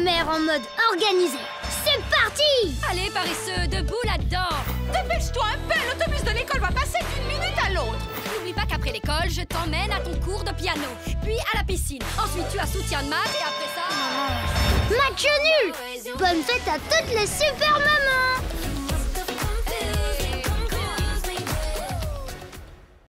mère en mode organisé. C'est parti! Allez, paresseux, debout là-dedans! Dépêche-toi un peu, l'autobus de l'école va passer d'une minute à l'autre. N'oublie pas qu'après l'école, je t'emmène à ton cours de piano, puis à la piscine. Ensuite, tu as soutien de maths et après ça... Match nul! Bonne fête à toutes les super mamans!